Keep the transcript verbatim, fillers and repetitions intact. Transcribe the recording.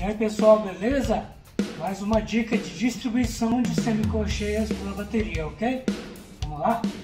E aí pessoal, beleza? Mais uma dica de distribuição de semicolcheias pela bateria, ok? Vamos lá?